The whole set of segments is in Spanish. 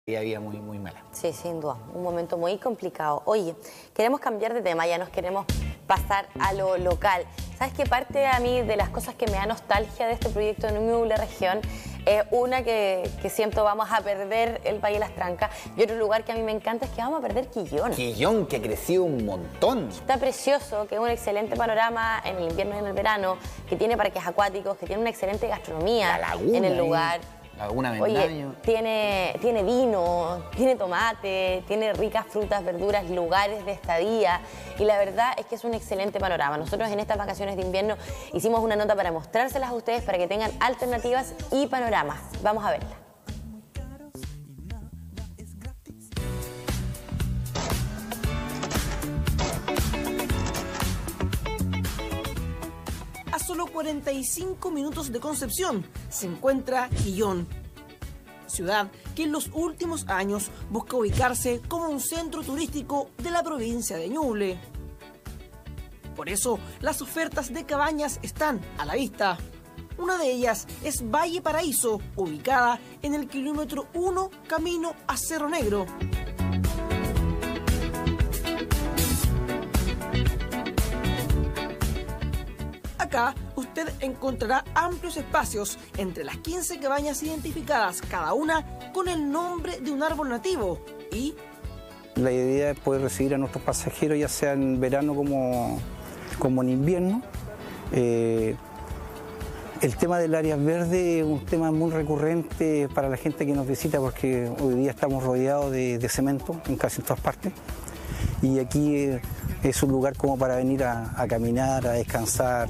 Había muy mala. Sí, sin duda, un momento muy complicado. Oye, queremos cambiar de tema, ya nos queremos pasar a lo local. ¿Sabes qué? Parte a mí de las cosas que me da nostalgia de este proyecto de Ñuble Región es una que siento vamos a perder el Valle de las Trancas, y otro lugar que a mí me encanta es que vamos a perder Quillón. Quillón, que ha crecido un montón. Está precioso, que es un excelente panorama en el invierno y en el verano, que tiene parques acuáticos, que tiene una excelente gastronomía en el lugar. Laguna Oye, tiene vino, tiene tomate, tiene ricas frutas, verduras, lugares de estadía, y la verdad es que es un excelente panorama. Nosotros en estas vacaciones de invierno hicimos una nota para mostrárselas a ustedes para que tengan alternativas y panoramas. Vamos a verla. A solo 45 minutos de Concepción se encuentra Quillón, ciudad que en los últimos años busca ubicarse como un centro turístico de la provincia de Ñuble. Por eso, las ofertas de cabañas están a la vista. Una de ellas es Valle Paraíso, ubicada en el kilómetro 1 camino a Cerro Negro. Acá usted encontrará amplios espacios entre las 15 cabañas identificadas, cada una con el nombre de un árbol nativo. Y la idea es poder recibir a nuestros pasajeros, ya sea en verano como en invierno. El tema del área verde es un tema muy recurrente para la gente que nos visita, porque hoy día estamos rodeados de cemento en casi todas partes. Y aquí es un lugar como para venir a caminar, a descansar.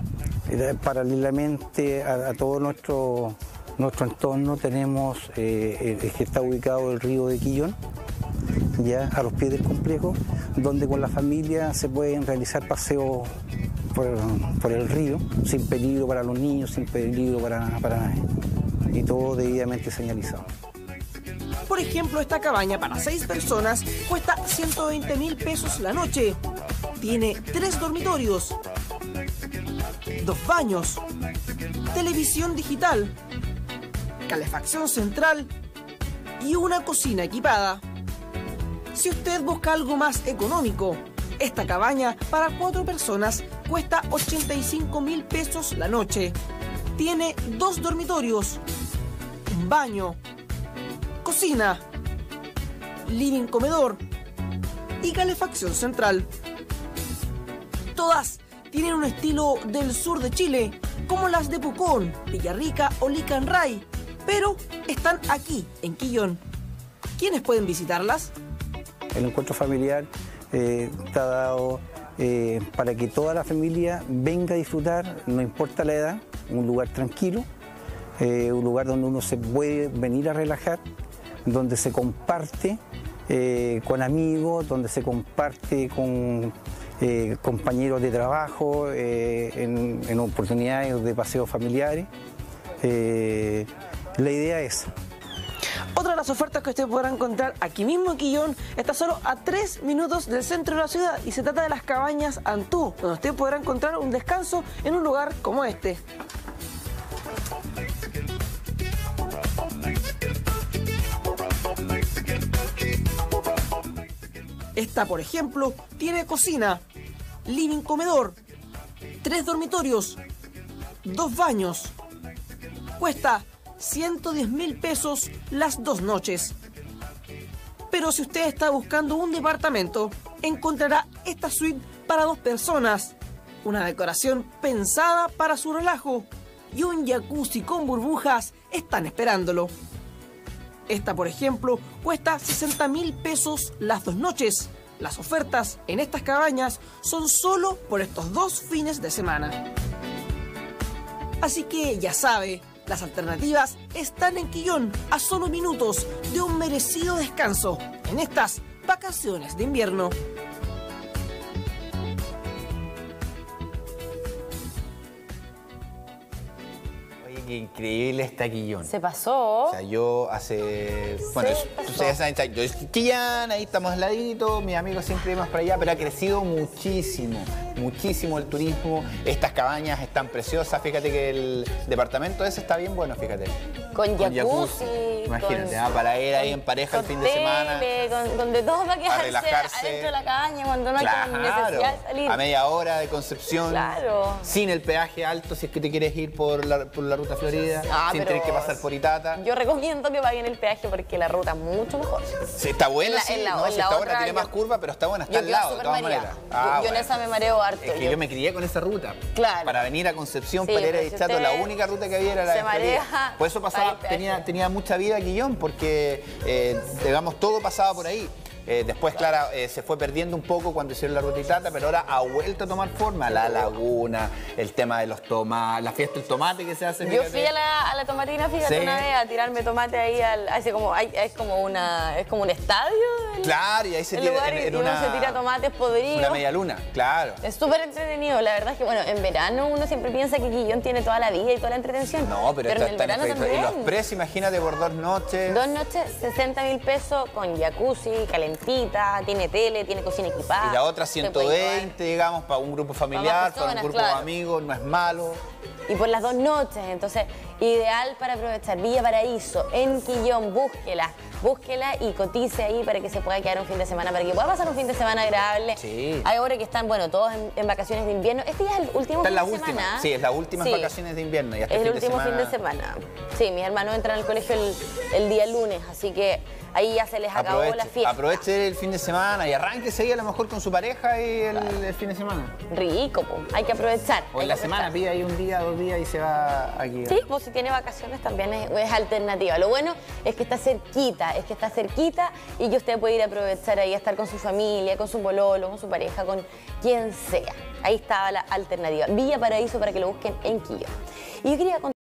Paralelamente a todo nuestro entorno tenemos que está ubicado el río de Quillón, ya a los pies del complejo, donde con la familia se pueden realizar paseos por el río, sin peligro para los niños, sin peligro para nadie, y todo debidamente señalizado. por ejemplo, esta cabaña para 6 personas cuesta 120.000 pesos la noche. Tiene 3 dormitorios, 2 baños, televisión digital, calefacción central y una cocina equipada. Si usted busca algo más económico, esta cabaña para 4 personas cuesta 85.000 pesos la noche. Tiene 2 dormitorios, un baño, cocina, living comedor y calefacción central. Todas tienen un estilo del sur de Chile, como las de Pucón, Villarrica o Licanray, pero están aquí, en Quillón. ¿Quiénes pueden visitarlas? El encuentro familiar está dado para que toda la familia venga a disfrutar, no importa la edad, un lugar tranquilo, un lugar donde uno se puede venir a relajar, donde se comparte con amigos, donde se comparte con compañeros de trabajo, en oportunidades de paseos familiares. La idea es... Otra de las ofertas que usted podrá encontrar aquí mismo en Quillón está solo a 3 minutos del centro de la ciudad y se trata de las cabañas Antú, donde usted podrá encontrar un descanso en un lugar como este. Esta, por ejemplo, tiene cocina, living comedor, 3 dormitorios, 2 baños. Cuesta 110.000 pesos las 2 noches. Pero si usted está buscando un departamento, encontrará esta suite para 2 personas, una decoración pensada para su relajo y un jacuzzi con burbujas están esperándolo. Esta, por ejemplo, cuesta 60.000 pesos las 2 noches. Las ofertas en estas cabañas son solo por estos 2 fines de semana. Así que ya sabe, las alternativas están en Quillón, a solo minutos de un merecido descanso en estas vacaciones de invierno. Oye, qué increíble está Quillón. Se pasó. O sea, yo hace... Bueno, ustedes saben, yo soy Quillán, ahí estamos al ladito, mis amigos siempre íbamos para allá, pero ha crecido muchísimo. muchísimo el turismo. Estas cabañas están preciosas. Fíjate que el departamento ese está bien bueno, fíjate. Con jacuzzi. Imagínate, para ir ahí en pareja el fin de semana. Con de todo para quedarse relajarse. adentro de la cabaña cuando no hay necesidad de salir. A media hora de Concepción. Claro. Sin el peaje alto si es que te quieres ir por la ruta Florida. Sin tener que pasar por Itata. Yo recomiendo que paguen el peaje porque la ruta es mucho mejor. Sí, está buena, sí. No, está buena, tiene más curva, pero está buena, está al lado, de todas maneras. Yo en esa me mareo harto. Es que yo me crié con esa ruta. Claro. Para venir a Concepción, Sí, Pereira pero y si Chato, usted la única ruta que había era la se de Florida. marea, Por eso pasaba, paga el peaje. tenía mucha vida Quillón, porque, digamos, todo pasaba por ahí. Después, claro, se fue perdiendo un poco cuando hicieron la ruta Itata, pero ahora ha vuelto a tomar forma. La laguna, el tema de los tomates, la fiesta del tomate que se hace. Yo fui a la tomatina, fíjate, Sí. una vez a tirarme tomate ahí es como un estadio. Claro, y ahí se el tira lugar, y uno se tira tomates podridos. Una media luna, claro. Es súper entretenido, la verdad es que, bueno, en verano uno siempre piensa que Quillón tiene toda la vida y toda la entretención. No, pero en esto el está verano en efecto. Y también. los precios, imagínate, por 2 noches. 2 noches, 60.000 pesos con jacuzzi, calentita, tiene tele, tiene cocina equipada. Y la otra se puede llevar. 120, digamos, para un grupo familiar, para un personas, grupo claro. de amigos, no es malo. Y por las 2 noches, entonces, ideal para aprovechar. Villa Paraíso, en Quillón, búsquela y cotice ahí para que se pueda quedar un fin de semana, para que pueda pasar un fin de semana agradable. Sí. Ahora que están, bueno, todos en vacaciones de invierno. Este ya es el último Esta es fin la de última. semana. Sí, es las últimas Sí. vacaciones de invierno. Y este Es el fin de último fin de semana. Sí, mis hermanos entran al colegio el día lunes, así que ahí ya se les acabó la fiesta. Aproveche el fin de semana y arránquese ahí a lo mejor con su pareja y el fin de semana. Rico, po. Hay que aprovechar. O hay en la que semana aprovechar. pide ahí un día, 2 días y se va aquí. Sí, pues si tiene vacaciones también es alternativa. Lo bueno es que está cerquita, y que usted puede ir a aprovechar ahí a estar con su familia, con su pololo, con su pareja, con quien sea. Ahí estaba la alternativa. Villa Paraíso para que lo busquen en Quillón. Y yo quería